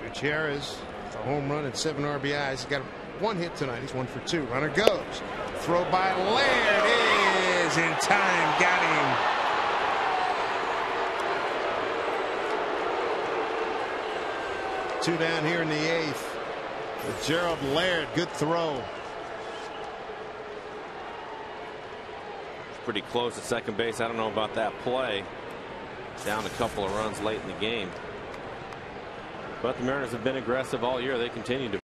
Gutierrez, a home run and 7 RBIs. He's got 1 hit tonight. He's 1 for 2. Runner goes. Throw by Laird is in time. Got him. Two down here in the 8th. With Gerald Laird. Good throw. Pretty close at second base. I don't know about that play. Down a couple of runs late in the game. But the Mariners have been aggressive all year. They continue to